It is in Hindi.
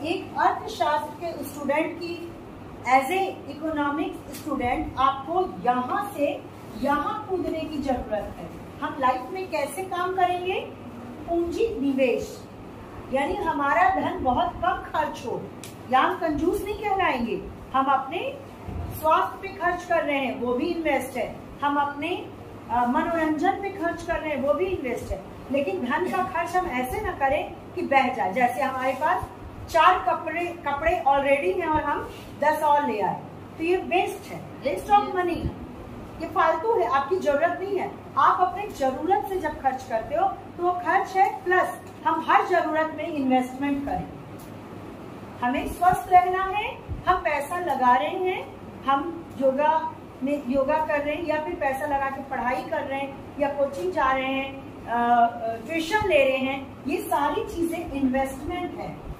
एक अर्थशास्त्र के स्टूडेंट की एज ए इकोनॉमिक्स स्टूडेंट आपको यहाँ से यहाँ कूदने की जरूरत है। हम लाइफ में कैसे काम करेंगे? पूंजी निवेश, यानी हमारा धन बहुत कम खर्च हो, या हम कंजूस नहीं कहलाएंगे। हम अपने स्वास्थ्य पे खर्च कर रहे हैं, वो भी इन्वेस्ट है। हम अपने मनोरंजन पे खर्च कर रहे हैं, वो भी इन्वेस्ट है। लेकिन धन का खर्च हम ऐसे ना करें कि बह जाए। जैसे हमारे पास 4 कपड़े ऑलरेडी हैं और हम 10 और ले आए, तो ये वेस्ट है, वेस्ट ऑफ मनी, ये फालतू है, आपकी जरूरत नहीं है। आप अपने जरूरत से जब खर्च करते हो तो वो खर्च है, प्लस हम हर जरूरत में इन्वेस्टमेंट करें। हमें स्वस्थ रहना है, हम पैसा लगा रहे हैं, हम योगा कर रहे हैं, या फिर पैसा लगा के पढ़ाई कर रहे हैं, या कोचिंग जा रहे हैं, ट्यूशन ले रहे हैं, ये सारी चीजें इन्वेस्टमेंट है।